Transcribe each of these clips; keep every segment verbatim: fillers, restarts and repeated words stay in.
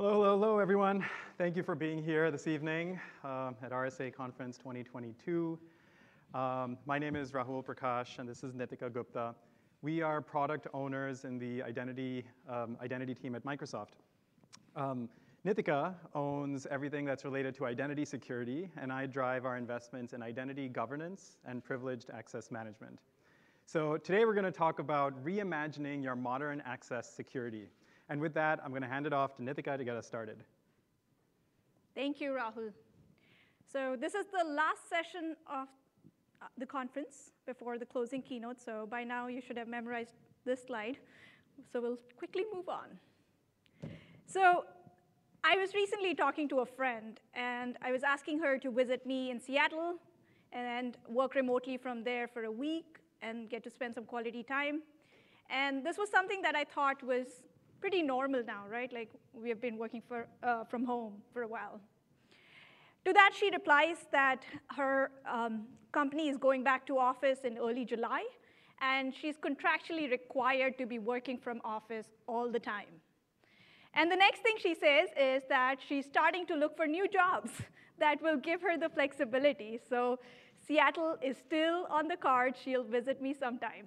Hello, hello, hello, everyone. Thank you for being here this evening um, at R S A Conference twenty twenty-two. Um, my name is Rahul, Prakash, and this is Nitika, Gupta. We are product owners in the identity, um, identity team at Microsoft. Um, Nitika owns everything that's related to identity security, and I drive our investments in identity governance and privileged access management. So today we're going to talk about reimagining your modern access security. And with that, I'm going to hand it off to Nitika to get us started. Thank you, Rahul. So this is the last session of the conference before the closing keynote. So by now, you should have memorized this slide. So we'll quickly move on. So I was recently talking to a friend, and I was asking her to visit me in Seattle and work remotely from there for a week and get to spend some quality time. And this was something that I thought was pretty normal now, right? Like, we have been working for, uh, from home for a while. To that, she replies that her um, company is going back to office in early July, and she's contractually required to be working from office all the time. And the next thing she says is that she's starting to look for new jobs that will give her the flexibility. So Seattle is still on the card. She'll visit me sometime.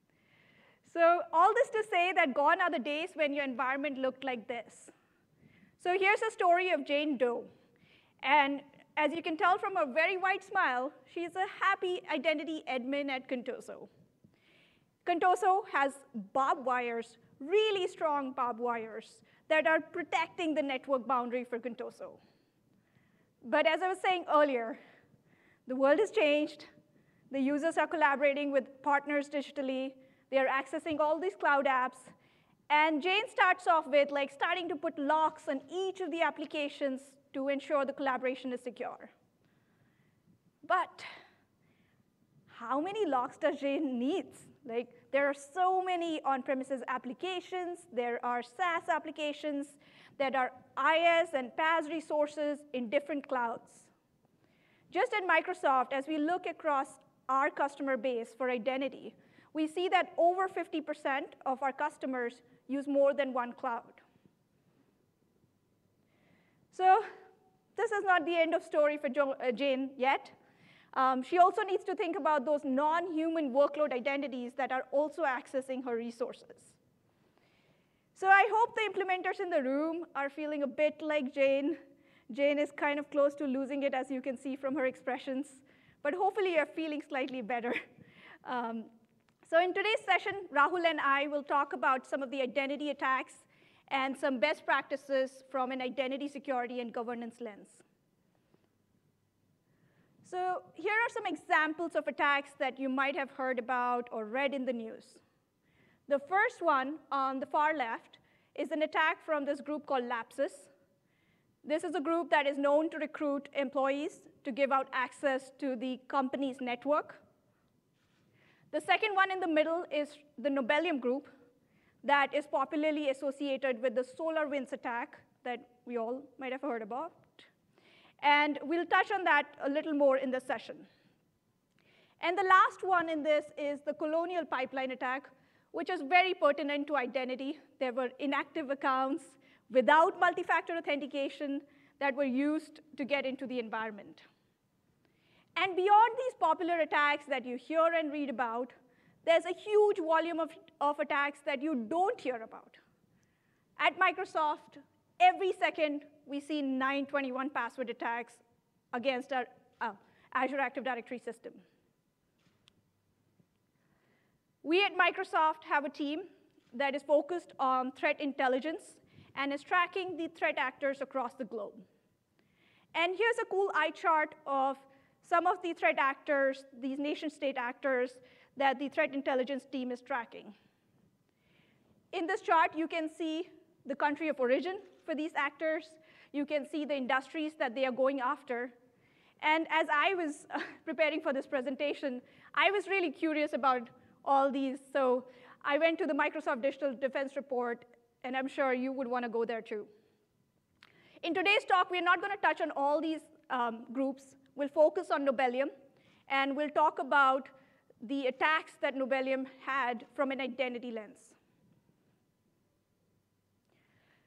So all this to say that gone are the days when your environment looked like this. So here's a story of Jane Doe. And as you can tell from her very wide smile, she's a happy identity admin at Contoso. Contoso has Barbwires, really strong Barbwires, that are protecting the network boundary for Contoso. But as I was saying earlier, the world has changed. The users are collaborating with partners digitally. They're accessing all these cloud apps. And Jane starts off with like starting to put locks on each of the applications to ensure the collaboration is secure. But how many locks does Jane need? Like, there are so many on-premises applications. There are SaaS applications. There are I S and P A S resources in different clouds. Just at Microsoft, as we look across our customer base for identity, we see that over fifty percent of our customers use more than one cloud. So this is not the end of story for jo uh, Jane yet. Um, she also needs to think about those non-human workload identities that are also accessing her resources. So I hope the implementers in the room are feeling a bit like Jane. Jane is kind of close to losing it, as you can see from her expressions. But hopefully you're feeling slightly better. Um, So in today's session, Rahul and I will talk about some of the identity attacks and some best practices from an identity security and governance lens. So here are some examples of attacks that you might have heard about or read in the news. The first one on the far left is an attack from this group called Lapsus. This is a group that is known to recruit employees to give out access to the company's network. The second one in the middle is the Nobelium group that is popularly associated with the SolarWinds attack that we all might have heard about. And we'll touch on that a little more in this session. And the last one in this is the Colonial Pipeline attack, which is very pertinent to identity. There were inactive accounts without multi-factor authentication that were used to get into the environment. And beyond these popular attacks that you hear and read about, there's a huge volume of, of attacks that you don't hear about. At Microsoft, every second, we see nine twenty-one password attacks against our uh, Azure Active Directory system. We at Microsoft have a team that is focused on threat intelligence and is tracking the threat actors across the globe. And here's a cool eye chart of some of the threat actors, these nation-state actors, that the threat intelligence team is tracking. In this chart, you can see the country of origin for these actors. You can see the industries that they are going after. And as I was uh, preparing for this presentation, I was really curious about all these. So I went to the Microsoft Digital Defense Report, and I'm sure you would want to go there too. In today's talk, we're not going to touch on all these um, groups. We'll focus on Nobelium, and we'll talk about the attacks that Nobelium had from an identity lens.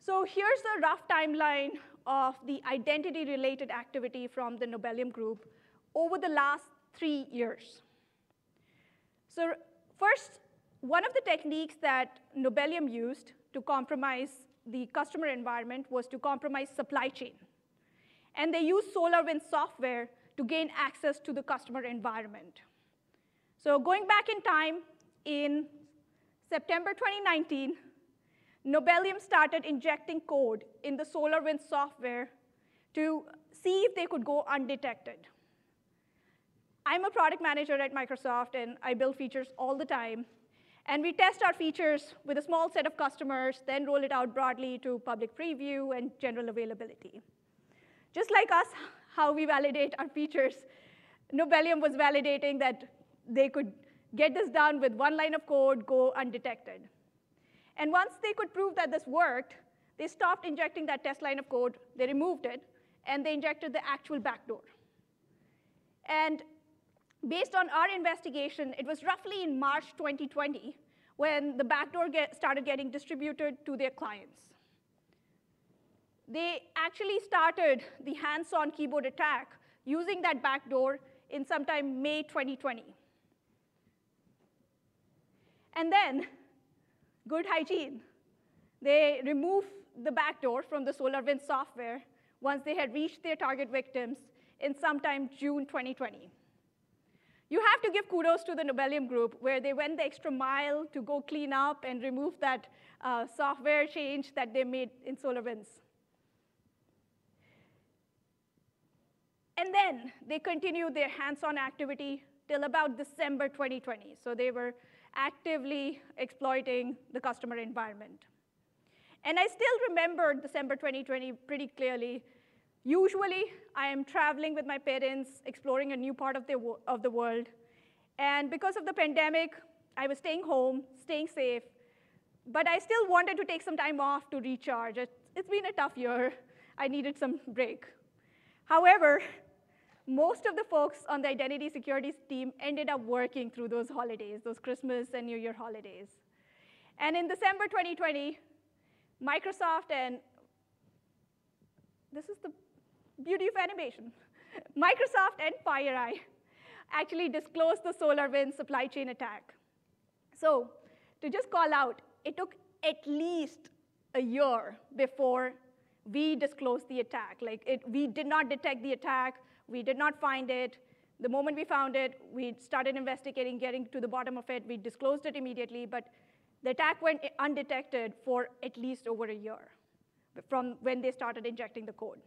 So here's a rough timeline of the identity-related activity from the Nobelium group over the last three years. So first, one of the techniques that Nobelium used to compromise the customer environment was to compromise supply chain. And they used SolarWinds software to gain access to the customer environment. So going back in time, in September twenty nineteen, Nobelium started injecting code in the SolarWinds software to see if they could go undetected. I'm a product manager at Microsoft, and I build features all the time. And we test our features with a small set of customers, then roll it out broadly to public preview and general availability. Just like us, how we validate our features, Nobelium was validating that they could get this done with one line of code, go undetected. And once they could prove that this worked, they stopped injecting that test line of code, they removed it, and they injected the actual backdoor. And based on our investigation, it was roughly in March twenty twenty when the backdoor get, started getting distributed to their clients. They actually started the hands-on keyboard attack using that backdoor in sometime May twenty twenty. And then, good hygiene. They removed the backdoor from the SolarWinds software once they had reached their target victims in sometime June twenty twenty. You have to give kudos to the Nobelium group, where they went the extra mile to go clean up and remove that uh, software change that they made in SolarWinds. And then they continued their hands-on activity till about December twenty twenty. So they were actively exploiting the customer environment. And I still remember December twenty twenty pretty clearly. Usually, I am traveling with my parents, exploring a new part of the, of the world. And because of the pandemic, I was staying home, staying safe. But I still wanted to take some time off to recharge. It, it's been a tough year. I needed some break. However, most of the folks on the identity security team ended up working through those holidays, those Christmas and New Year holidays. And in December twenty twenty, Microsoft and, this is the beauty of animation, Microsoft and FireEye actually disclosed the SolarWinds supply chain attack. So to just call out, it took at least a year before we disclosed the attack. Like, it, we did not detect the attack. We did not find it. The moment we found it, we started investigating, getting to the bottom of it. We disclosed it immediately, but the attack went undetected for at least over a year from when they started injecting the code.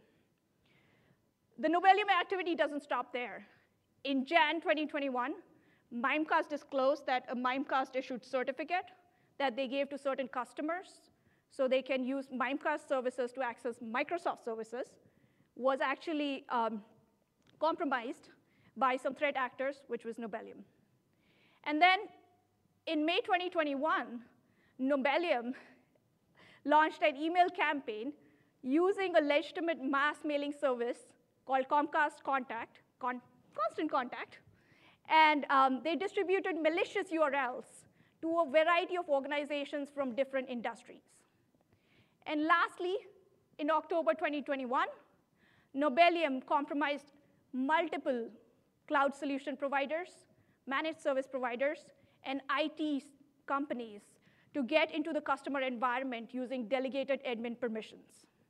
The Nobelium activity doesn't stop there. In January twenty twenty-one, Mimecast disclosed that a Mimecast issued certificate that they gave to certain customers so they can use Mimecast services to access Microsoft services was actually um, compromised by some threat actors, which was Nobelium. And then in May twenty twenty-one, Nobelium launched an email campaign using a legitimate mass mailing service called Comcast Contact, Con Constant Contact, and um, they distributed malicious U R Ls to a variety of organizations from different industries. And lastly, in October twenty twenty-one, Nobelium compromised multiple cloud solution providers, managed service providers, and I T companies to get into the customer environment using delegated admin permissions.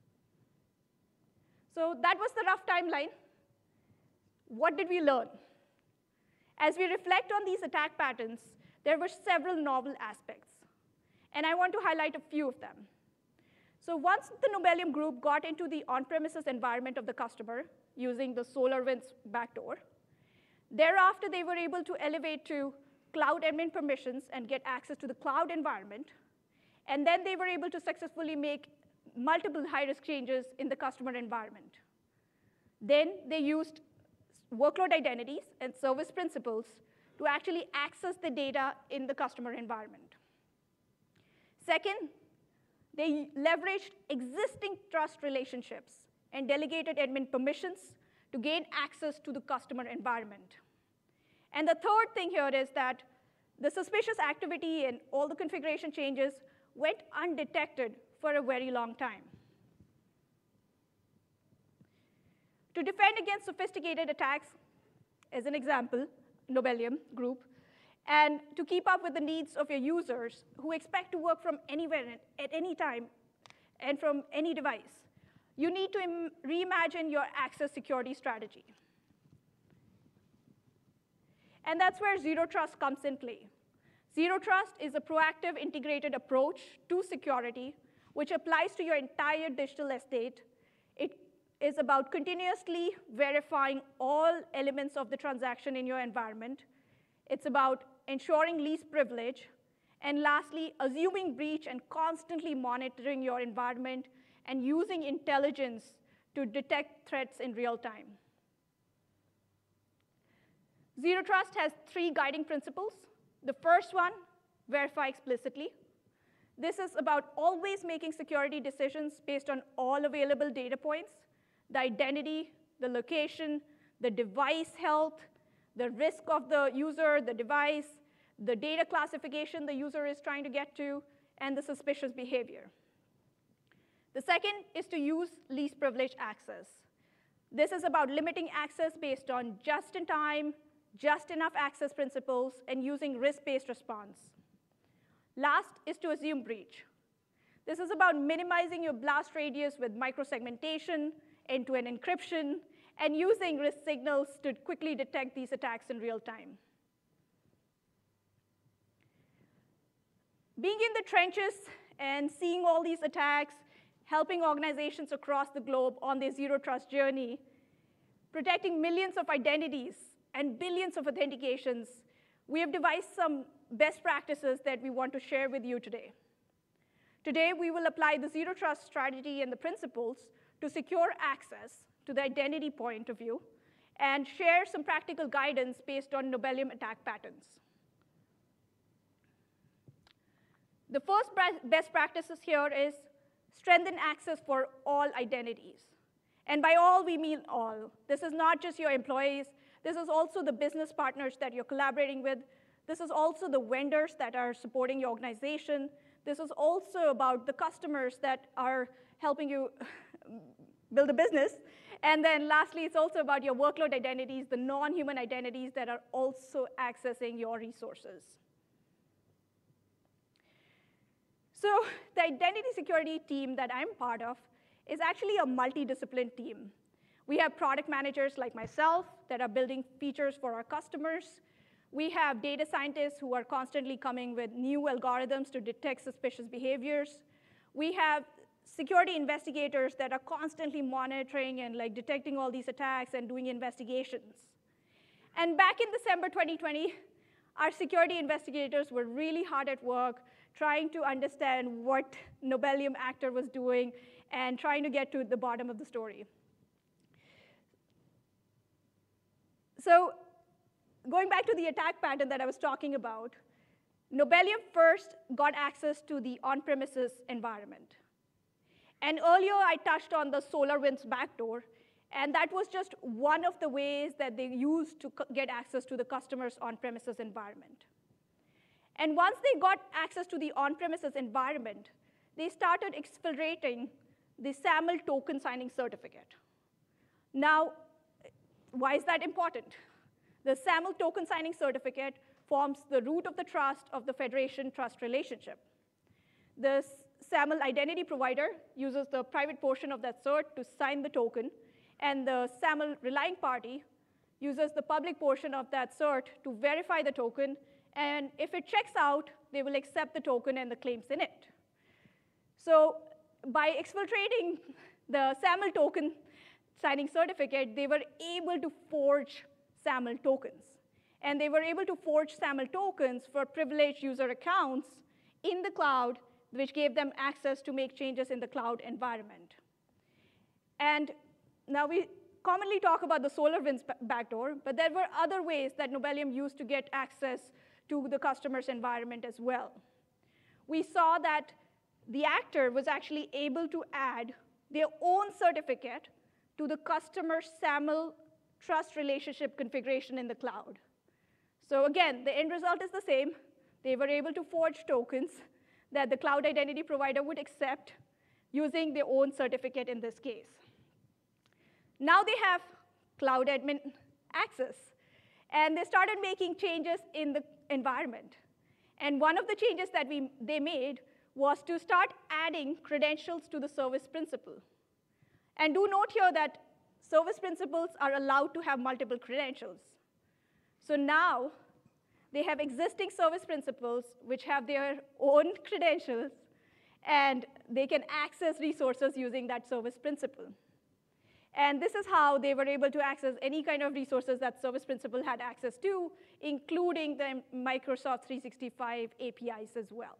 So that was the rough timeline. What did we learn? As we reflect on these attack patterns, there were several novel aspects. And I want to highlight a few of them. So once the Nobelium group got into the on-premises environment of the customer using the SolarWinds backdoor, thereafter they were able to elevate to cloud admin permissions and get access to the cloud environment. And then they were able to successfully make multiple high-risk changes in the customer environment. Then they used workload identities and service principals to actually access the data in the customer environment. Second, they leveraged existing trust relationships and delegated admin permissions to gain access to the customer environment. And the third thing here is that the suspicious activity and all the configuration changes went undetected for a very long time. To defend against sophisticated attacks, as an example, Nobelium Group, and to keep up with the needs of your users who expect to work from anywhere at any time and from any device, you need to reimagine your access security strategy. And that's where Zero Trust comes in play. Zero Trust is a proactive, integrated approach to security, which applies to your entire digital estate. It is about continuously verifying all elements of the transaction in your environment. It's about ensuring least privilege. And lastly, assuming breach and constantly monitoring your environment and using intelligence to detect threats in real time. Zero Trust has three guiding principles. The first one, verify explicitly. This is about always making security decisions based on all available data points, the identity, the location, the device health, the risk of the user, the device, the data classification the user is trying to get to, and the suspicious behavior. The second is to use least privilege access. This is about limiting access based on just-in-time, just enough access principles, and using risk-based response. Last is to assume breach. This is about minimizing your blast radius with microsegmentation, end-to-end encryption, and using risk signals to quickly detect these attacks in real time. Being in the trenches and seeing all these attacks, helping organizations across the globe on their Zero Trust journey, protecting millions of identities and billions of authentications, we have devised some best practices that we want to share with you today. Today, we will apply the Zero Trust strategy and the principles to secure access to the identity point of view and share some practical guidance based on Nobelium attack patterns. The first best practices here is strengthen access for all identities. And by all, we mean all. This is not just your employees. This is also the business partners that you're collaborating with. This is also the vendors that are supporting your organization. This is also about the customers that are helping you build a business. And then lastly, it's also about your workload identities, the non-human identities that are also accessing your resources. So the identity security team that I'm part of is actually a multidisciplinary team. We have product managers like myself that are building features for our customers. We have data scientists who are constantly coming with new algorithms to detect suspicious behaviors. We have security investigators that are constantly monitoring and like detecting all these attacks and doing investigations. And back in December twenty twenty, our security investigators were really hard at work trying to understand what Nobelium actor was doing and trying to get to the bottom of the story. So going back to the attack pattern that I was talking about, Nobelium first got access to the on-premises environment. And earlier, I touched on the SolarWinds backdoor, and that was just one of the ways that they used to get access to the customer's on-premises environment. And once they got access to the on-premises environment, they started exfiltrating the SAML token signing certificate. Now, why is that important? The SAML token signing certificate forms the root of the trust of the federation trust relationship. The SAML identity provider uses the private portion of that cert to sign the token, and the SAML relying party uses the public portion of that cert to verify the token, and if it checks out, they will accept the token and the claims in it. So by exfiltrating the SAML token signing certificate, they were able to forge SAML tokens. And they were able to forge SAML tokens for privileged user accounts in the cloud, which gave them access to make changes in the cloud environment. And now we commonly talk about the SolarWinds backdoor, but there were other ways that Nobelium used to get access to the customer's environment as well. We saw that the actor was actually able to add their own certificate to the customer's SAML trust relationship configuration in the cloud. So again, the end result is the same. They were able to forge tokens that the cloud identity provider would accept using their own certificate in this case. Now they have cloud admin access. And they started making changes in the environment. And one of the changes that we, they made was to start adding credentials to the service principal. And do note here that service principals are allowed to have multiple credentials. So now they have existing service principals which have their own credentials, and they can access resources using that service principal. And this is how they were able to access any kind of resources that service principal had access to, including the Microsoft three sixty-five A P Is as well.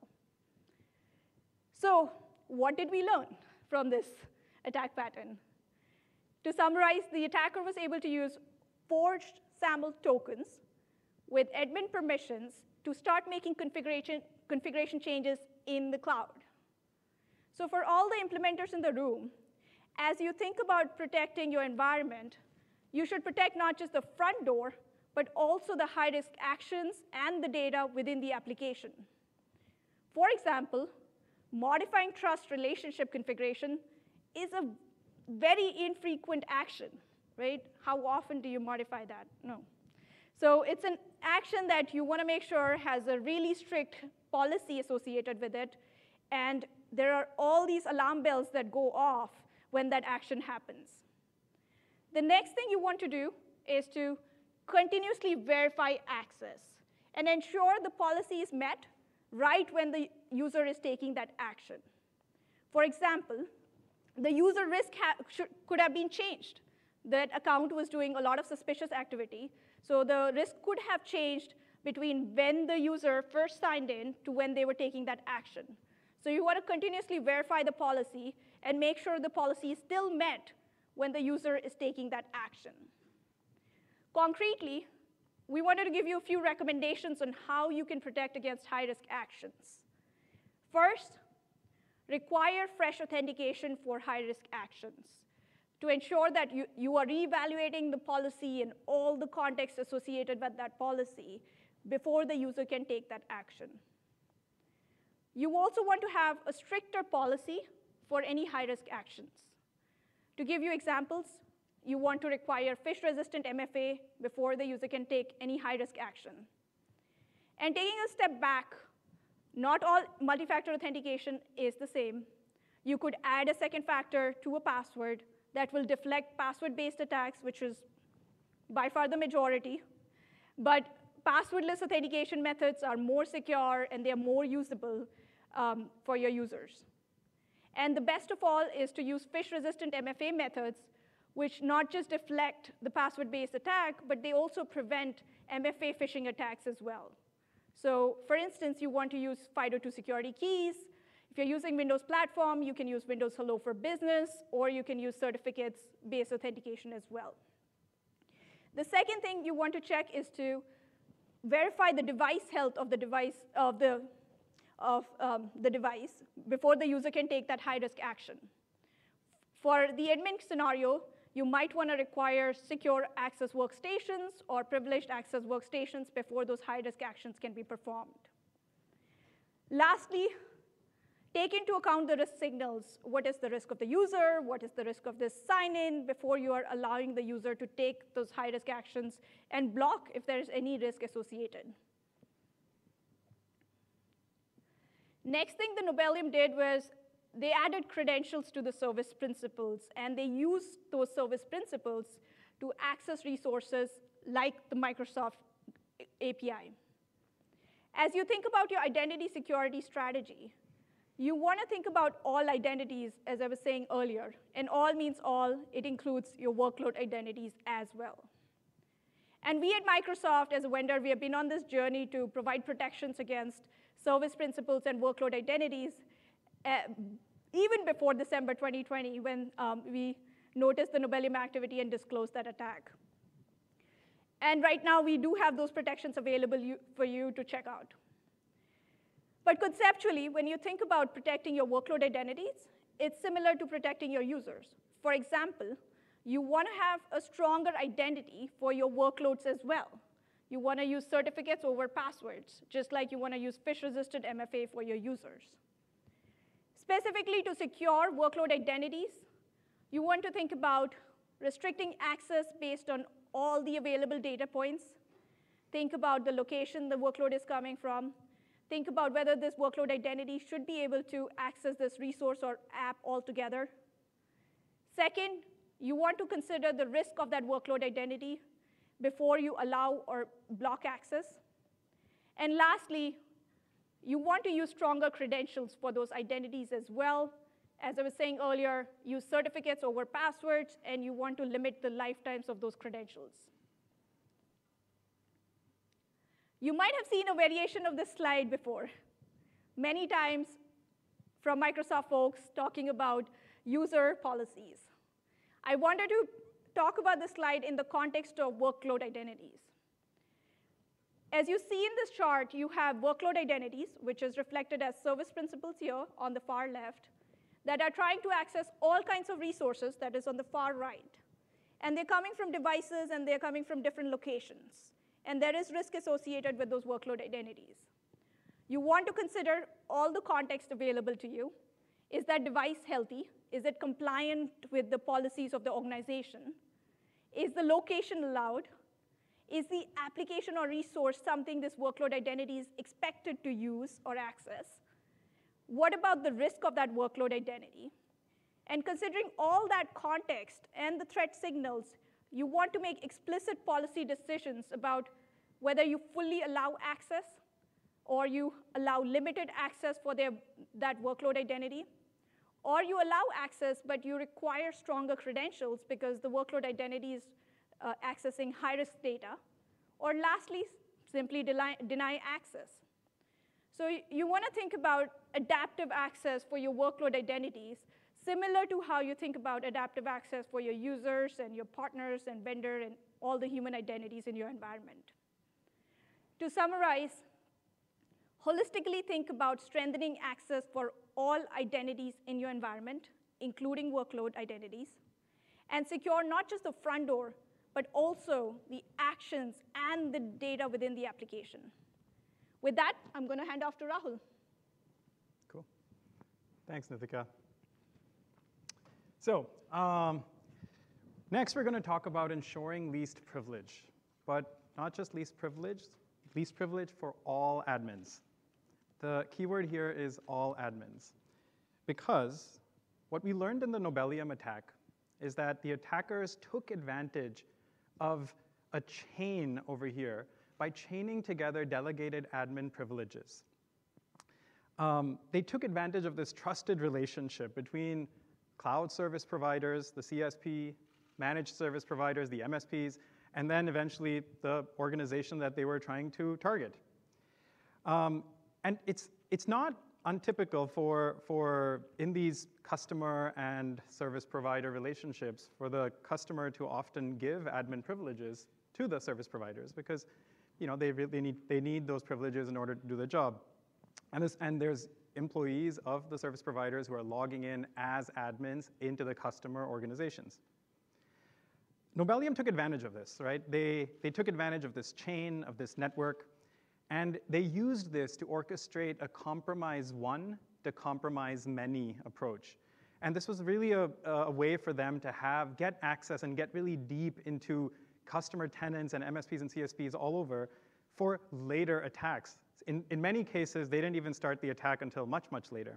So what did we learn from this attack pattern? To summarize, the attacker was able to use forged SAML tokens with admin permissions to start making configuration, configuration changes in the cloud. So for all the implementers in the room, as you think about protecting your environment, you should protect not just the front door, but also the high-risk actions and the data within the application. For example, modifying trust relationship configuration is a very infrequent action, right? How often do you modify that? No. So it's an action that you want to make sure has a really strict policy associated with it, and there are all these alarm bells that go off when that action happens. The next thing you want to do is to continuously verify access and ensure the policy is met right when the user is taking that action. For example, the user risk ha should, could have been changed. That account was doing a lot of suspicious activity, so the risk could have changed between when the user first signed in to when they were taking that action. So you want to continuously verify the policy and make sure the policy is still met when the user is taking that action. Concretely, we wanted to give you a few recommendations on how you can protect against high-risk actions. First, require fresh authentication for high-risk actions to ensure that you, you are reevaluating the policy and all the context associated with that policy before the user can take that action. You also want to have a stricter policy for any high-risk actions. To give you examples, you want to require phish-resistant M F A before the user can take any high-risk action. And taking a step back, not all multi-factor authentication is the same. You could add a second factor to a password that will deflect password-based attacks, which is by far the majority. But passwordless authentication methods are more secure, and they are more usable um, for your users. And the best of all is to use phish-resistant M F A methods, which not just deflect the password-based attack, but they also prevent M F A phishing attacks as well. So for instance, you want to use FIDO two security keys. If you're using Windows platform, you can use Windows Hello for Business, or you can use certificates-based authentication as well. The second thing you want to check is to verify the device health of the device of the of um, the device before the user can take that high-risk action. For the admin scenario, you might want to require secure access workstations or privileged access workstations before those high-risk actions can be performed. Lastly, take into account the risk signals. What is the risk of the user? What is the risk of this sign-in before you are allowing the user to take those high-risk actions, and block if there is any risk associated. Next thing the Nobelium did was they added credentials to the service principals, and they used those service principals to access resources like the Microsoft A P I. As you think about your identity security strategy, you want to think about all identities, as I was saying earlier. And all means all. It includes your workload identities as well. And we at Microsoft, as a vendor, we have been on this journey to provide protections against service principals and workload identities, uh, even before December twenty twenty, when um, we noticed the Nobelium activity and disclosed that attack. And right now, we do have those protections available you, for you to check out. But conceptually, when you think about protecting your workload identities, it's similar to protecting your users. For example, you want to have a stronger identity for your workloads as well. You want to use certificates over passwords, just like you want to use phish-resistant M F A for your users. Specifically to secure workload identities, you want to think about restricting access based on all the available data points. Think about the location the workload is coming from. Think about whether this workload identity should be able to access this resource or app altogether. Second, you want to consider the risk of that workload identity before you allow or block access. And lastly, you want to use stronger credentials for those identities as well. As I was saying earlier, use certificates over passwords, and you want to limit the lifetimes of those credentials. You might have seen a variation of this slide before, many times from Microsoft folks talking about user policies. I wanted to talk about this slide in the context of workload identities. As you see in this chart, you have workload identities, which is reflected as service principals here on the far left, that are trying to access all kinds of resources, that is on the far right. And they're coming from devices, and they're coming from different locations. And there is risk associated with those workload identities. You want to consider all the context available to you. Is that device healthy? Is it compliant with the policies of the organization? Is the location allowed? Is the application or resource something this workload identity is expected to use or access? What about the risk of that workload identity? And considering all that context and the threat signals, you want to make explicit policy decisions about whether you fully allow access or you allow limited access for their, that workload identity, or you allow access, but you require stronger credentials because the workload identity is uh, accessing high-risk data, or lastly, simply deny, deny access. So you want to think about adaptive access for your workload identities, similar to how you think about adaptive access for your users and your partners and vendor and all the human identities in your environment. To summarize, holistically think about strengthening access for all identities in your environment, including workload identities, and secure not just the front door, but also the actions and the data within the application. With that, I'm going to hand off to Rahul. Cool. Thanks, Nitika. So um, next, we're going to talk about ensuring least privilege, but not just least privilege, least privilege for all admins. The keyword here is all admins, because what we learned in the Nobelium attack is that the attackers took advantage of a chain over here by chaining together delegated admin privileges. Um, they took advantage of this trusted relationship between cloud service providers, the C S P, managed service providers, the M S Ps, and then eventually the organization that they were trying to target. Um, and it's, it's not untypical for, for, in these customer and service provider relationships, for the customer to often give admin privileges to the service providers, because you know, they, really need, they need those privileges in order to do the job. And, this, and there's employees of the service providers who are logging in as admins into the customer organizations. Nobelium took advantage of this, right? They, they took advantage of this chain, of this network, and they used this to orchestrate a compromise one to compromise many approach. And this was really a, a way for them to have, get access and get really deep into customer tenants and M S Ps and C S Ps all over for later attacks. In, in many cases, they didn't even start the attack until much, much later.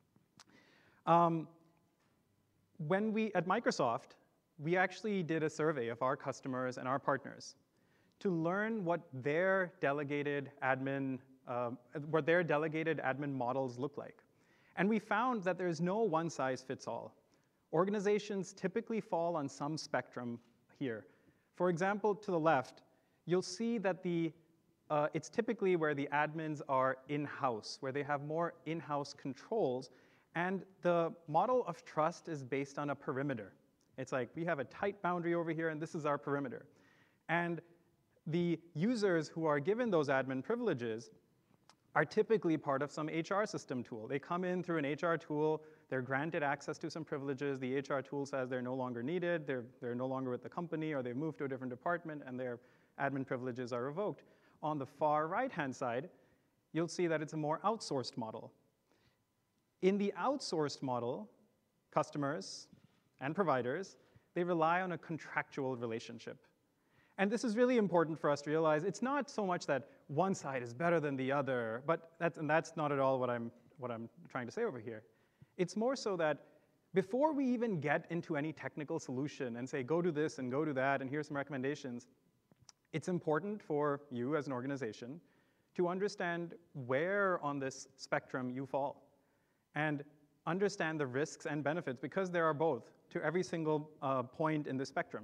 Um, when we, at Microsoft, we actually did a survey of our customers and our partners to learn what their delegated admin, uh, what their delegated admin models look like. And we found that there's no one size fits all. Organizations typically fall on some spectrum here. For example, to the left, you'll see that the, uh, it's typically where the admins are in-house, where they have more in-house controls, and the model of trust is based on a perimeter. It's like, we have a tight boundary over here, and this is our perimeter. And the users who are given those admin privileges are typically part of some H R system tool. They come in through an H R tool, they're granted access to some privileges, the H R tool says they're no longer needed, they're, they're no longer with the company, or they've moved to a different department, and their admin privileges are revoked. On the far right-hand side, you'll see that it's a more outsourced model. In the outsourced model, customers and providers they rely on a contractual relationship. And this is really important for us to realize. It's not so much that one side is better than the other, but that's, and that's not at all what I'm, what I'm trying to say over here. It's more so that before we even get into any technical solution and say, go do this and go do that, and here's some recommendations, it's important for you as an organization to understand where on this spectrum you fall and understand the risks and benefits, because there are both, to every single uh, point in the spectrum.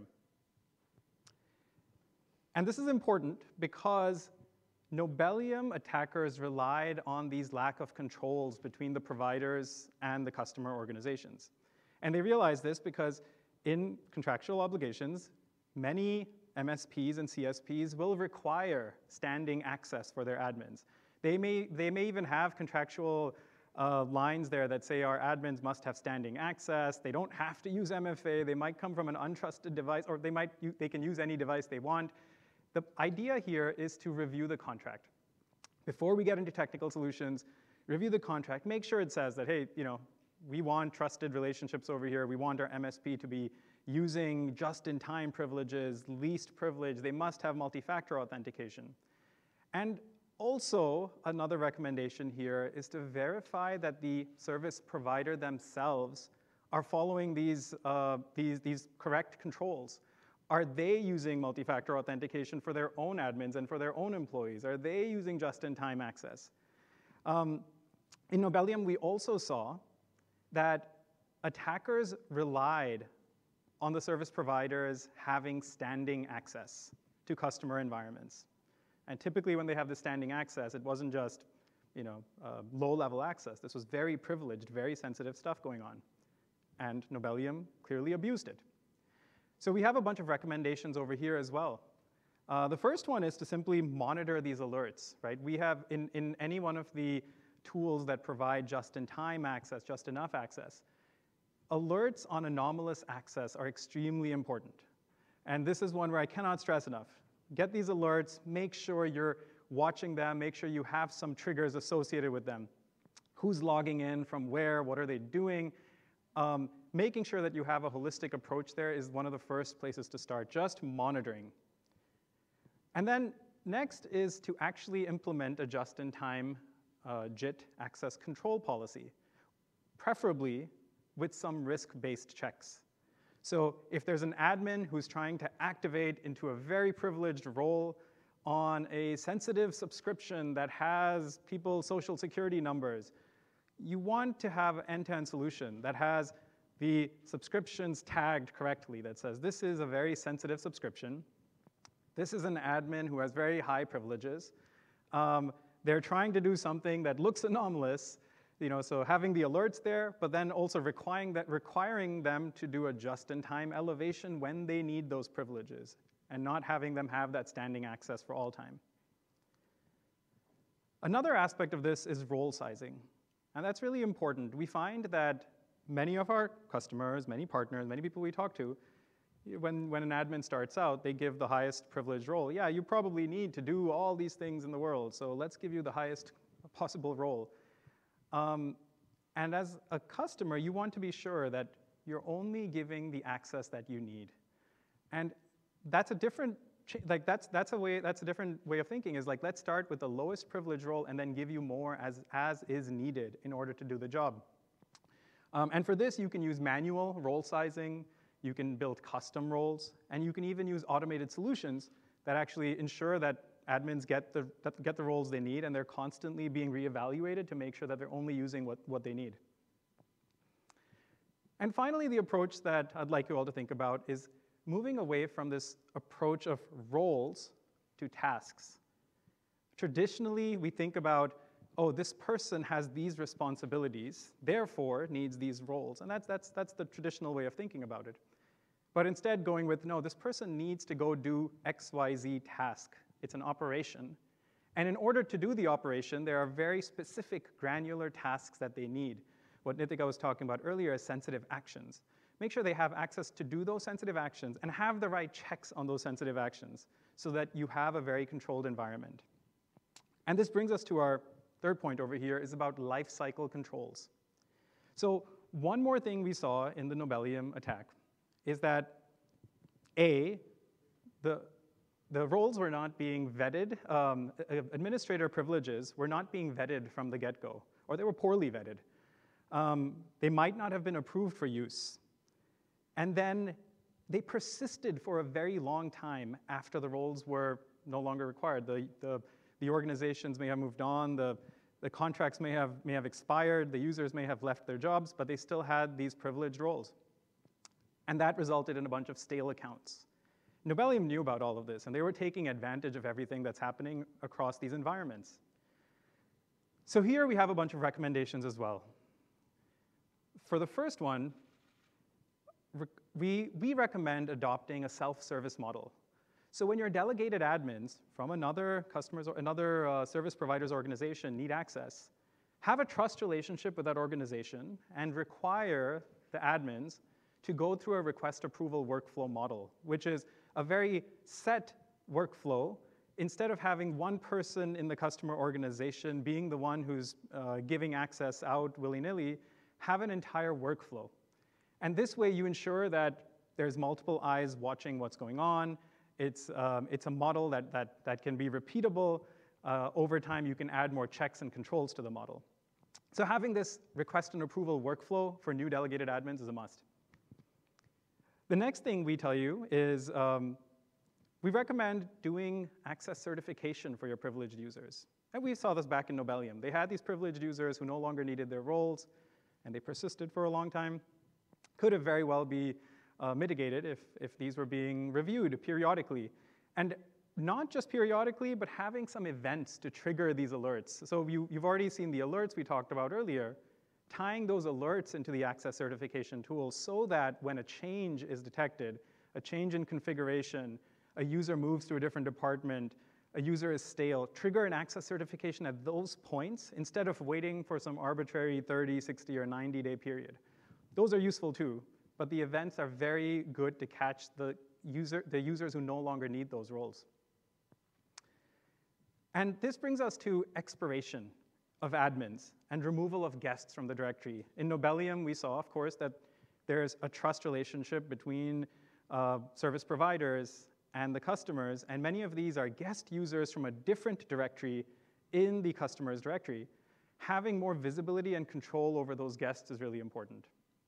And this is important because Nobelium attackers relied on these lack of controls between the providers and the customer organizations. And they realized this because in contractual obligations, many M S Ps and C S Ps will require standing access for their admins. They may, they may even have contractual uh, lines there that say our admins must have standing access. They don't have to use M F A. They might come from an untrusted device, or they, might, they can use any device they want. The idea here is to review the contract. Before we get into technical solutions, review the contract. Make sure it says that, hey, you know, we want trusted relationships over here. We want our M S P to be using just-in-time privileges, least privilege. They must have multi-factor authentication. And also, another recommendation here is to verify that the service provider themselves are following these, uh, these, these correct controls. Are they using multi-factor authentication for their own admins and for their own employees? Are they using just-in-time access? Um, in Nobelium, we also saw that attackers relied on the service providers having standing access to customer environments. And typically when they have the standing access, it wasn't just, you know, uh, low-level access. This was very privileged, very sensitive stuff going on. And Nobelium clearly abused it. So we have a bunch of recommendations over here as well. Uh, the first one is to simply monitor these alerts, right? We have, in, in any one of the tools that provide just-in-time access, just enough access, alerts on anomalous access are extremely important. And this is one where I cannot stress enough. Get these alerts, make sure you're watching them, make sure you have some triggers associated with them. Who's logging in, from where, what are they doing? Um, making sure that you have a holistic approach there is one of the first places to start, just monitoring. And then next is to actually implement a just-in-time uh, J I T access control policy, preferably with some risk-based checks. So if there's an admin who's trying to activate into a very privileged role on a sensitive subscription that has people's social security numbers, you want to have an end-to-end solution that has the subscriptions tagged correctly, that says this is a very sensitive subscription. This is an admin who has very high privileges. Um, they're trying to do something that looks anomalous, you know, so having the alerts there, but then also requiring, that, requiring them to do a just-in-time elevation when they need those privileges, and not having them have that standing access for all time. Another aspect of this is role sizing. And that's really important. We find that many of our customers, many partners, many people we talk to, when, when an admin starts out, they give the highest privileged role. Yeah, you probably need to do all these things in the world, so let's give you the highest possible role. Um, and as a customer, you want to be sure that you're only giving the access that you need. And that's a different Like that's, that's, a way, that's a different way of thinking, is like, let's start with the lowest privilege role and then give you more as, as is needed in order to do the job. Um, and for this, you can use manual role sizing, you can build custom roles, and you can even use automated solutions that actually ensure that admins get the, that get the roles they need, and they're constantly being reevaluated to make sure that they're only using what, what they need. And finally, the approach that I'd like you all to think about is moving away from this approach of roles to tasks. Traditionally, we think about, oh, this person has these responsibilities, therefore needs these roles. And that's, that's, that's the traditional way of thinking about it. But instead going with, no, this person needs to go do X Y Z task. It's an operation. And in order to do the operation, there are very specific granular tasks that they need. What Nitika was talking about earlier is sensitive actions. Make sure they have access to do those sensitive actions and have the right checks on those sensitive actions so that you have a very controlled environment. And this brings us to our third point over here, is about life cycle controls. So one more thing we saw in the Nobelium attack is that, A, the, the roles were not being vetted, um, administrator privileges were not being vetted from the get-go, or they were poorly vetted. Um, they might not have been approved for use. And then they persisted for a very long time after the roles were no longer required. The, the, the organizations may have moved on, the, the contracts may have, may have expired, the users may have left their jobs, but they still had these privileged roles. And that resulted in a bunch of stale accounts. Nobelium knew about all of this, and they were taking advantage of everything that's happening across these environments. So here we have a bunch of recommendations as well. For the first one, we, we recommend adopting a self-service model. So when your delegated admins from another customer's or another uh, service provider's organization need access, have a trust relationship with that organization and require the admins to go through a request approval workflow model, which is a very set workflow. Instead of having one person in the customer organization being the one who's uh, giving access out willy-nilly, have an entire workflow. And this way you ensure that there's multiple eyes watching what's going on. It's, um, it's a model that, that, that can be repeatable. Uh, over time, you can add more checks and controls to the model. So having this request and approval workflow for new delegated admins is a must. The next thing we tell you is um, we recommend doing access certification for your privileged users. And we saw this back in Nobelium. They had these privileged users who no longer needed their roles, and they persisted for a long time. Could have very well be uh, mitigated if, if these were being reviewed periodically. And not just periodically, but having some events to trigger these alerts. So you, you've already seen the alerts we talked about earlier, tying those alerts into the access certification tool so that when a change is detected, a change in configuration, a user moves to a different department, a user is stale, trigger an access certification at those points instead of waiting for some arbitrary thirty, sixty, or ninety day period. Those are useful too, but the events are very good to catch the, user, the users who no longer need those roles. And this brings us to expiration of admins and removal of guests from the directory. In Nobelium, we saw, of course, that there's a trust relationship between uh, service providers and the customers, and many of these are guest users from a different directory in the customer's directory. Having more visibility and control over those guests is really important.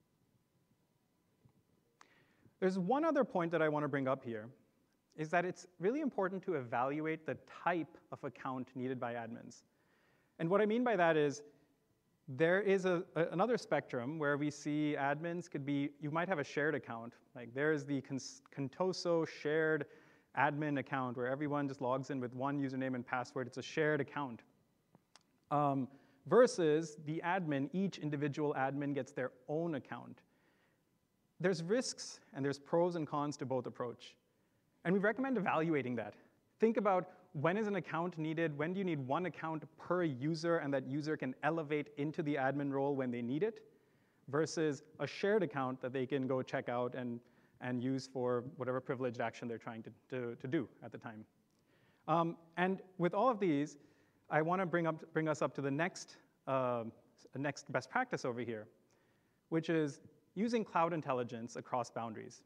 There's one other point that I want to bring up here, is that it's really important to evaluate the type of account needed by admins. And what I mean by that is, there is a, a, another spectrum where we see admins could be, you might have a shared account. Like there's the Contoso shared admin account where everyone just logs in with one username and password. It's a shared account. Um, versus the admin, each individual admin gets their own account. There's risks and there's pros and cons to both approach. And we recommend evaluating that. Think about when is an account needed, when do you need one account per user and that user can elevate into the admin role when they need it, versus a shared account that they can go check out and, and use for whatever privileged action they're trying to, to, to do at the time. Um, and with all of these, I want to bring, up, bring us up to the next, uh, next best practice over here, which is using cloud intelligence across boundaries.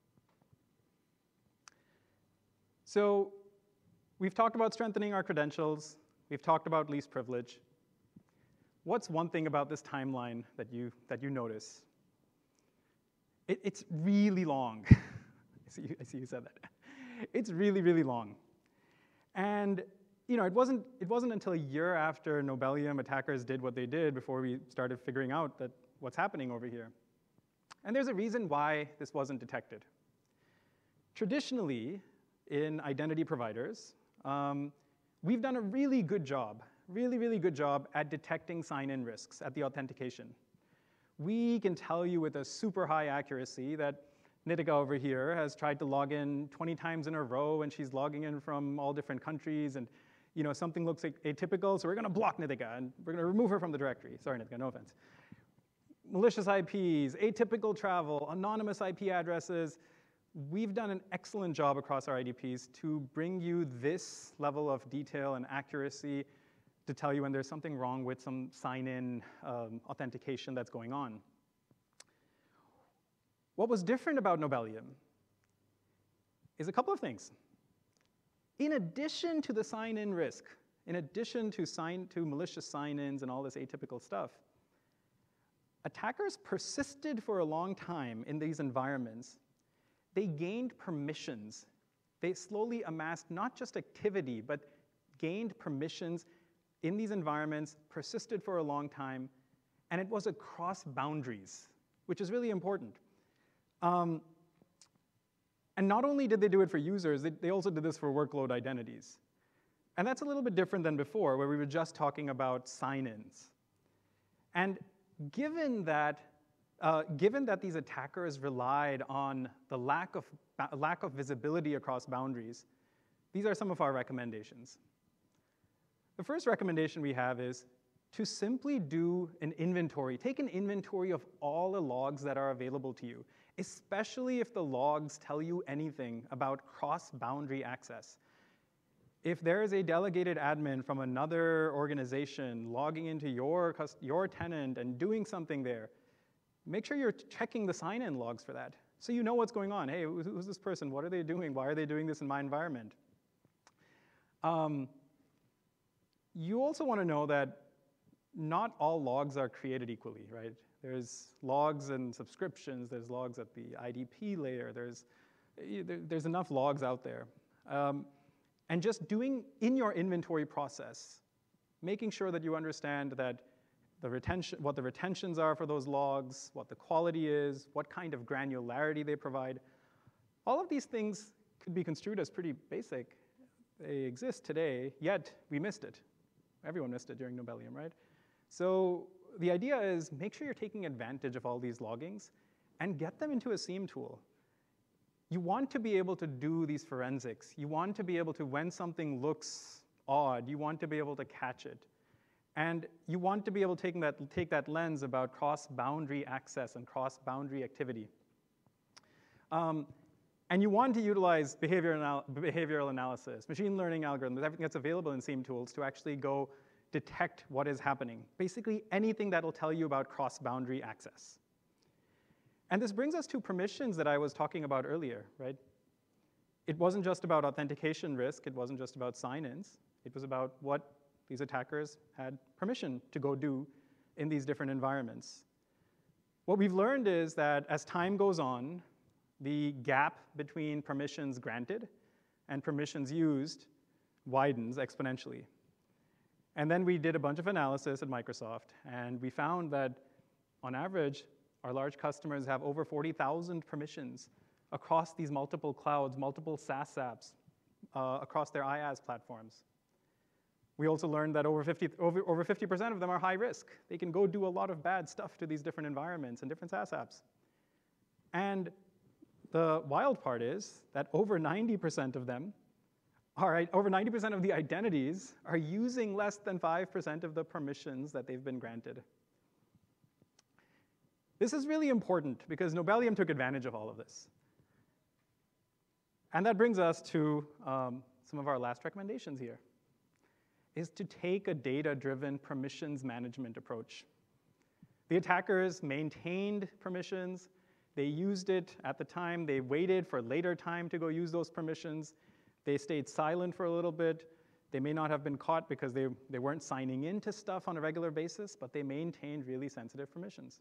So we've talked about strengthening our credentials. We've talked about least privilege. What's one thing about this timeline that you, that you notice? It, it's really long. I, see you, I see you said that. It's really, really long. And you know, it wasn't, it wasn't until a year after Nobelium attackers did what they did before we started figuring out that what's happening over here. And there's a reason why this wasn't detected. Traditionally, in identity providers, um, we've done a really good job, really, really good job at detecting sign-in risks at the authentication. We can tell you with a super high accuracy that Nitika over here has tried to log in twenty times in a row, and she's logging in from all different countries, and you know, something looks like atypical, so we're going to block Nitika, and we're going to remove her from the directory. Sorry, Nitika, no offense. Malicious I Ps, atypical travel, anonymous I P addresses. We've done an excellent job across our I D Ps to bring you this level of detail and accuracy to tell you when there's something wrong with some sign-in um, authentication that's going on. What was different about Nobelium is a couple of things. In addition to the sign-in risk, in addition to, sign, to malicious sign-ins and all this atypical stuff, attackers persisted for a long time in these environments. They gained permissions. They slowly amassed not just activity, but gained permissions in these environments, persisted for a long time, and it was across boundaries, which is really important. Um, and not only did they do it for users, they, they also did this for workload identities. And that's a little bit different than before, where we were just talking about sign-ins. And given that, uh, given that these attackers relied on the lack of, lack of visibility across boundaries, these are some of our recommendations. The first recommendation we have is to simply do an inventory. Take an inventory of all the logs that are available to you, especially if the logs tell you anything about cross-boundary access. If there is a delegated admin from another organization logging into your, your tenant and doing something there, make sure you're checking the sign-in logs for that, so you know what's going on. Hey, who's this person? What are they doing? Why are they doing this in my environment? Um, you also want to know that not all logs are created equally, right? There's logs and subscriptions. There's logs at the I D P layer. There's, there's enough logs out there. Um, and just doing in your inventory process, making sure that you understand that the retention, what the retentions are for those logs, what the quality is, what kind of granularity they provide. All of these things could be construed as pretty basic. They exist today, yet we missed it. Everyone missed it during Nobelium, right? So the idea is make sure you're taking advantage of all these loggings and get them into a SIEM tool. You want to be able to do these forensics. You want to be able to, when something looks odd, you want to be able to catch it. And you want to be able to take that, take that lens about cross-boundary access and cross-boundary activity. Um, and you want to utilize behavioral, anal behavioral analysis, machine learning algorithms, everything that's available in SIEM tools to actually go detect what is happening. Basically anything that will tell you about cross-boundary access. And this brings us to permissions that I was talking about earlier, right? It wasn't just about authentication risk. It wasn't just about sign-ins. It was about what these attackers had permission to go do in these different environments. What we've learned is that as time goes on, the gap between permissions granted and permissions used widens exponentially. And then we did a bunch of analysis at Microsoft, and we found that on average, our large customers have over forty thousand permissions across these multiple clouds, multiple SaaS apps, uh, across their IaaS platforms. We also learned that over fifty, over, over fifty percent of them are high risk. They can go do a lot of bad stuff to these different environments and different SaaS apps. And the wild part is that over ninety percent of them, all right, over ninety percent of the identities are using less than five percent of the permissions that they've been granted. This is really important because Nobelium took advantage of all of this. And that brings us to um, some of our last recommendations here, is to take a data-driven permissions management approach. The attackers maintained permissions. They used it at the time. They waited for later time to go use those permissions. They stayed silent for a little bit. They may not have been caught because they, they weren't signing into stuff on a regular basis, but they maintained really sensitive permissions.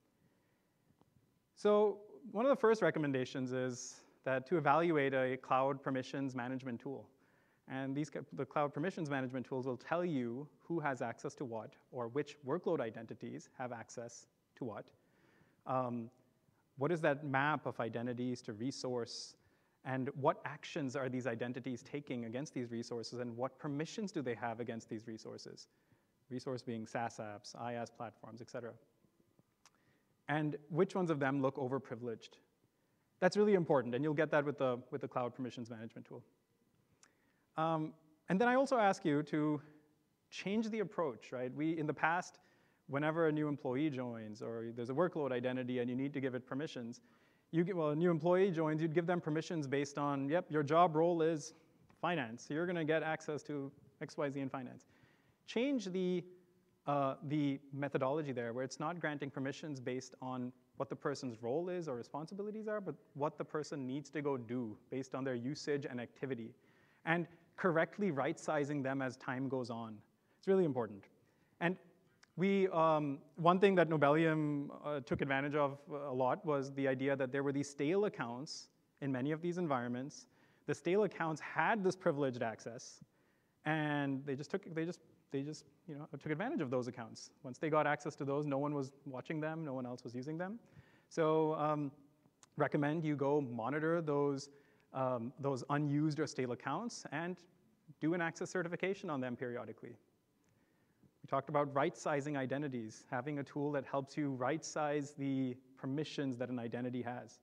So one of the first recommendations is that to evaluate a cloud permissions management tool. And these, the cloud permissions management tools will tell you who has access to what, or which workload identities have access to what. Um, what is that map of identities to resource? And what actions are these identities taking against these resources? And what permissions do they have against these resources? Resource being SaaS apps, IaaS platforms, et cetera. And which ones of them look overprivileged? That's really important, and you'll get that with the, with the cloud permissions management tool. Um, and then I also ask you to change the approach, right? We, in the past, whenever a new employee joins or there's a workload identity and you need to give it permissions, you get, well, a new employee joins, you'd give them permissions based on, yep, your job role is finance, so you're gonna get access to X Y Z in finance. Change the, uh, the methodology there where it's not granting permissions based on what the person's role is or responsibilities are, but what the person needs to go do based on their usage and activity, and correctly right-sizing them as time goes on. It's really important. And we, um, one thing that Nobelium uh, took advantage of a lot was the idea that there were these stale accounts in many of these environments. The stale accounts had this privileged access, and they just took, they just, they just, you know, took advantage of those accounts. Once they got access to those, no one was watching them, no one else was using them. So um, recommend you go monitor those, um, those unused or stale accounts and do an access certification on them periodically. We talked about right-sizing identities, having a tool that helps you right-size the permissions that an identity has.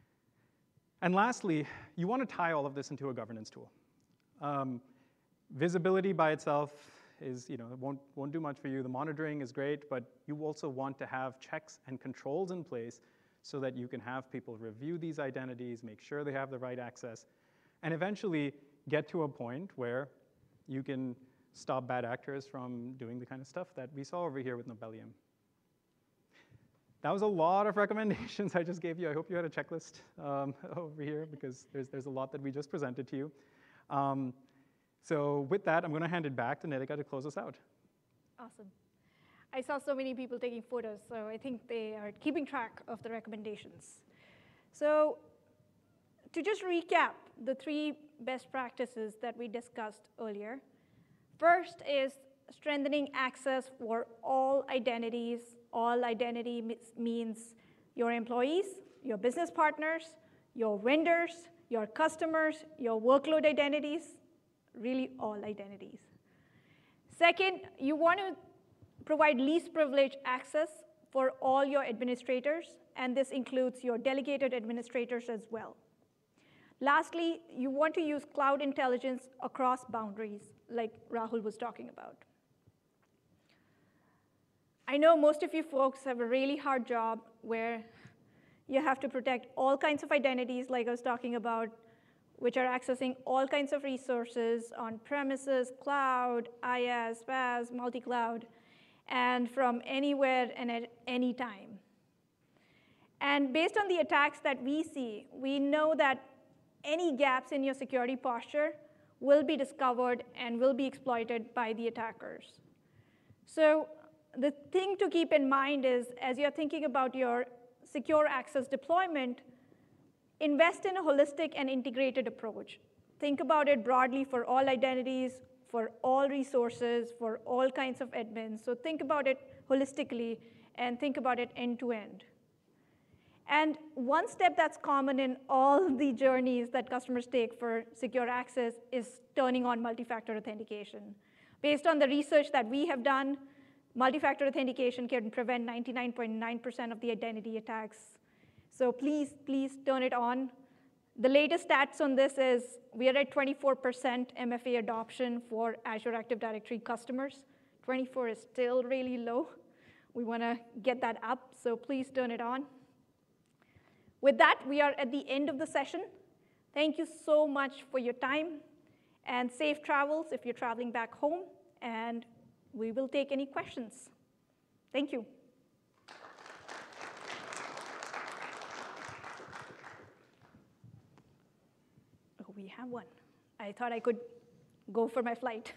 And lastly, you want to tie all of this into a governance tool. Um, visibility by itself is, you know, it won't, won't do much for you. The monitoring is great, but you also want to have checks and controls in place so that you can have people review these identities, make sure they have the right access, and eventually get to a point where you can stop bad actors from doing the kind of stuff that we saw over here with Nobelium. That was a lot of recommendations I just gave you. I hope you had a checklist um, over here, because there's, there's a lot that we just presented to you. Um, so with that, I'm going to hand it back to Nitika to close us out. Awesome. I saw so many people taking photos, so I think they are keeping track of the recommendations. So to just recap the three best practices that we discussed earlier, first is strengthening access for all identities. All identity means your employees, your business partners, your vendors, your customers, your workload identities, really all identities. Second, you want to provide least privilege access for all your administrators, and this includes your delegated administrators as well. Lastly, you want to use cloud intelligence across boundaries, like Rahul was talking about. I know most of you folks have a really hard job where you have to protect all kinds of identities, like I was talking about, which are accessing all kinds of resources on premises, cloud, IaaS, PaaS, multi-cloud, and from anywhere and at any time. And based on the attacks that we see, we know that any gaps in your security posture will be discovered and will be exploited by the attackers. So the thing to keep in mind is, as you're thinking about your secure access deployment, invest in a holistic and integrated approach. Think about it broadly for all identities, for all resources, for all kinds of admins. So think about it holistically and think about it end to end. And one step that's common in all the journeys that customers take for secure access is turning on multi-factor authentication. Based on the research that we have done, multi-factor authentication can prevent ninety-nine point nine percent of the identity attacks. So please, please turn it on. The latest stats on this is we are at twenty-four percent M F A adoption for Azure Active Directory customers. twenty-four is still really low. We want to get that up, so please turn it on. With that, we are at the end of the session. Thank you so much for your time, and safe travels if you're traveling back home, and we will take any questions. Thank you. Oh, we have one. I thought I could go for my flight.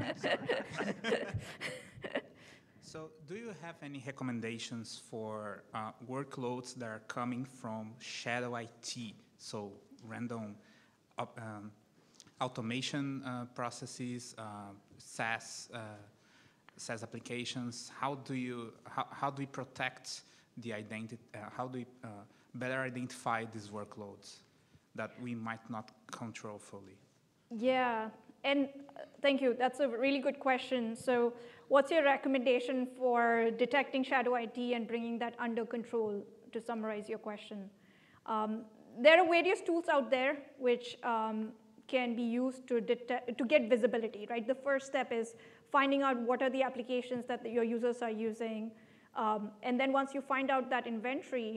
So do you have any recommendations for uh, workloads that are coming from shadow I T, so random uh, um, automation uh, processes, uh, SaaS, uh, SaaS applications? How do you how, how do we protect the identity? Uh, how do we uh, better identify these workloads that we might not control fully? Yeah, and thank you. That's a really good question. So what's your recommendation for detecting shadow I T and bringing that under control, to summarize your question? Um, there are various tools out there which um, can be used to, detect, to get visibility, right? The first step is finding out what are the applications that your users are using. Um, and then once you find out that inventory,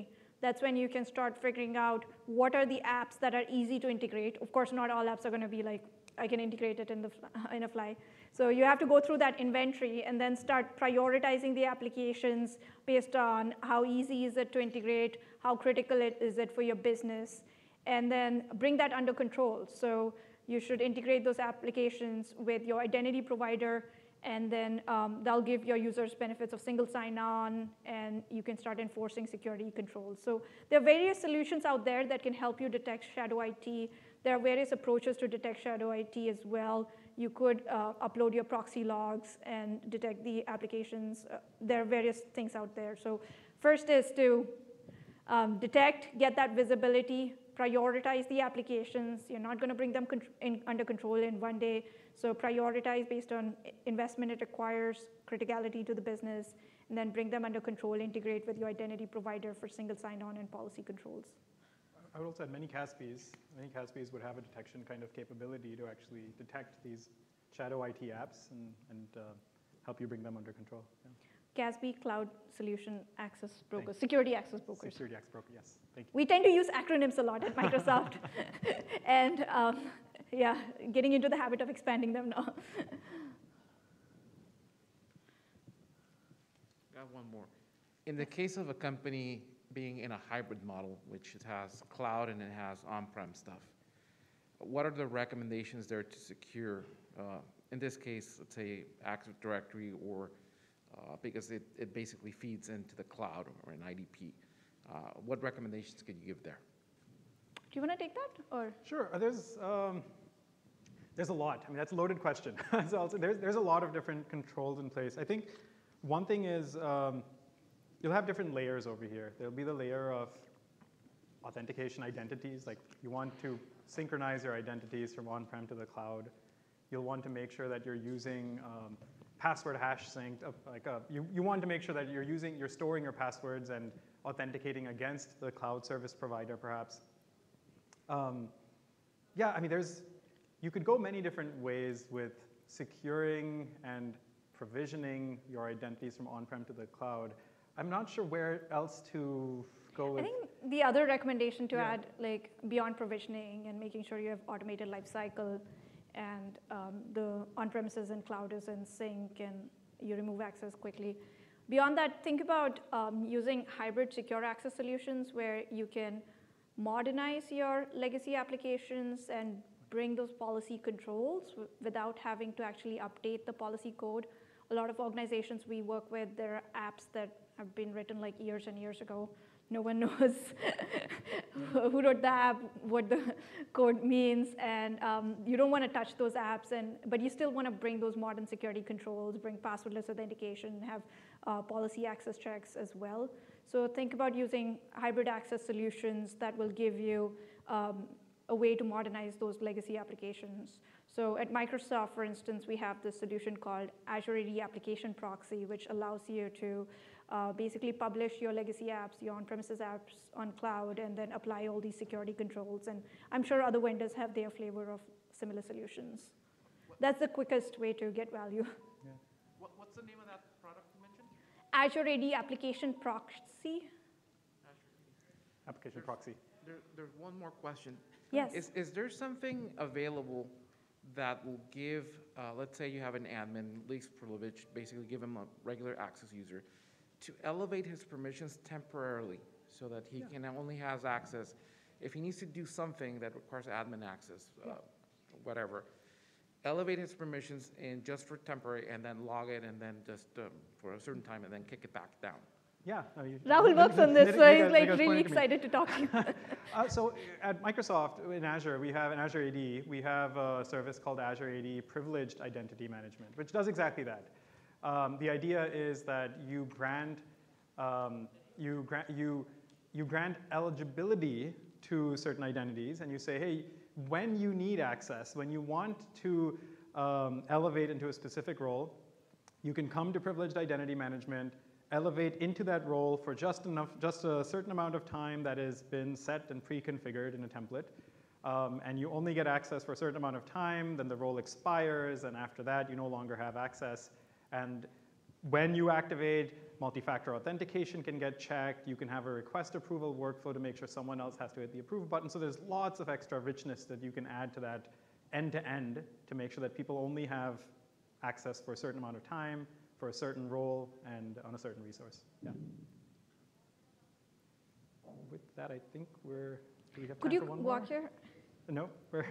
that's when you can start figuring out what are the apps that are easy to integrate. Of course, not all apps are going to be like, I can integrate it in, the, in a fly. So you have to go through that inventory and then start prioritizing the applications based on how easy is it to integrate, how critical it is it for your business, and then bring that under control. So you should integrate those applications with your identity provider, and then um, that'll give your users benefits of single sign-on, and you can start enforcing security controls. So there are various solutions out there that can help you detect shadow I T. There are various approaches to detect shadow I T as well. You could uh, upload your proxy logs and detect the applications. Uh, there are various things out there. So first is to um, detect, get that visibility, prioritize the applications. You're not going to bring them con in, under control in one day. So prioritize based on investment it requires, criticality to the business, and then bring them under control, integrate with your identity provider for single sign-on and policy controls. I would also add many C A S Ps. Many C A S Ps would have a detection kind of capability to actually detect these shadow I T apps and, and uh, help you bring them under control. Yeah. C A S B, Cloud Solution Access Brokers, Security Access Brokers. Security Access Broker, yes. Thank you. We tend to use acronyms a lot at Microsoft. and um, yeah, getting into the habit of expanding them now. Got one more. In the case of a company being in a hybrid model, which it has cloud and it has on-prem stuff, what are the recommendations there to secure, uh, in this case, let's say Active Directory, or uh, because it, it basically feeds into the cloud or an I D P. Uh, what recommendations can you give there? Do you want to take that? Or? Sure. Uh, There's, um, there's a lot. I mean, that's a loaded question. so also, there's, there's a lot of different controls in place. I think one thing is um, you'll have different layers over here. There'll be the layer of authentication identities. Like you want to synchronize your identities from on-prem to the cloud. You'll want to make sure that you're using um, password hash synced. Uh, like a, you, you want to make sure that you're using, you're storing your passwords and authenticating against the cloud service provider, perhaps. Um, yeah, I mean, there's, you could go many different ways with securing and provisioning your identities from on-prem to the cloud. I'm not sure where else to go with. I think the other recommendation to Yeah. add, like beyond provisioning and making sure you have automated lifecycle, and um, the on-premises and cloud is in sync, and you remove access quickly. Beyond that, think about um, using hybrid secure access solutions where you can modernize your legacy applications and bring those policy controls w without having to actually update the policy code. A lot of organizations we work with, there are apps that have been written like years and years ago. No one knows who wrote the app, what the code means, and um, you don't want to touch those apps, and, but you still want to bring those modern security controls, bring passwordless authentication, have uh, policy access checks as well. So think about using hybrid access solutions that will give you um, a way to modernize those legacy applications. So at Microsoft, for instance, we have this solution called Azure A D Application Proxy, which allows you to uh, basically publish your legacy apps, your on-premises apps on cloud, and then apply all these security controls. And I'm sure other vendors have their flavor of similar solutions. That's the quickest way to get value. Yeah. What, what's the name of that product you mentioned? Azure A D Application Proxy. Application proxy. There, there's one more question. Yes. Is, is there something available that will give, uh, let's say you have an admin, least privilege, basically give him a regular access user, to elevate his permissions temporarily so that he Yeah. can only has access. If he needs to do something that requires admin access, uh, Yeah. whatever, elevate his permissions in just for temporary and then log it and then just um, for a certain time and then kick it back down. Yeah. No, you, Rahul works on this, so Nitika- he's like Nitika's really pointed to me. excited to talk to you. Uh, so at Microsoft, in Azure, we have, in Azure A D, we have a service called Azure A D Privileged Identity Management, which does exactly that. Um, the idea is that you grant, um, you, grant you, you grant eligibility to certain identities, and you say, hey, when you need access, when you want to um, elevate into a specific role, you can come to Privileged Identity Management, elevate into that role for just enough, just a certain amount of time that has been set and pre-configured in a template. Um, and you only get access for a certain amount of time, then the role expires, and after that, you no longer have access. And when you activate multi-factor authentication can get checked. You can have a request approval workflow to make sure someone else has to hit the approve button. So there's lots of extra richness that you can add to that end-to-end to make sure that people only have access for a certain amount of time, for a certain role, and on a certain resource. Yeah. With that, I think we're, do we have time Could you for one walk more? here? No, we're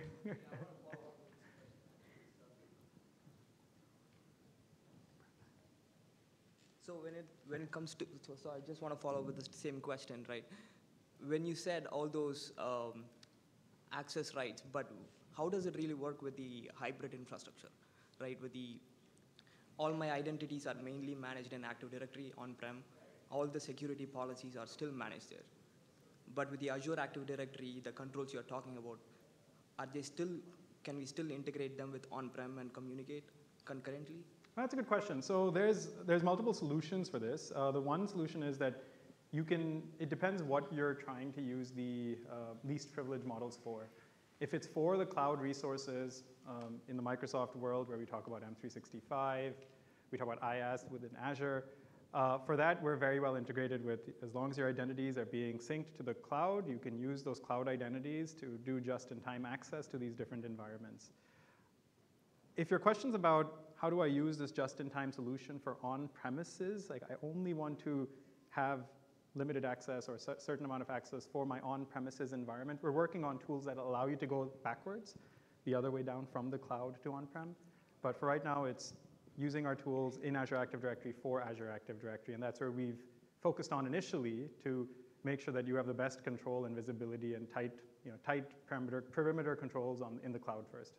So when it when it comes to so, so I just want to follow up with the same question, right? When you said all those um, access rights, but how does it really work with the hybrid infrastructure, right? With the all my identities are mainly managed in Active Directory on-prem. All the security policies are still managed there. But with the Azure Active Directory, the controls you're talking about, are they still? Can we still integrate them with on-prem and communicate concurrently? That's a good question. So there's, there's multiple solutions for this. Uh, the one solution is that you can, it depends what you're trying to use the uh, least privilege models for. If it's for the cloud resources um, in the Microsoft world where we talk about M three sixty-five, we talk about IaaS within Azure, uh, for that we're very well integrated with, as long as your identities are being synced to the cloud, you can use those cloud identities to do just-in-time access to these different environments. If your question's about how do I use this just-in-time solution for on-premises, like I only want to have limited access or a certain amount of access for my on-premises environment, we're working on tools that allow you to go backwards, the other way down from the cloud to on-prem. But for right now, it's using our tools in Azure Active Directory for Azure Active Directory, and that's where we've focused on initially to make sure that you have the best control and visibility and tight, you know, tight perimeter, perimeter controls on, in the cloud first.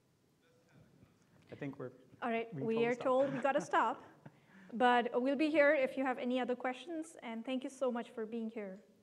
I think we're All right, being we told to are stop. told we got to stop. But we'll be here if you have any other questions. And thank you so much for being here.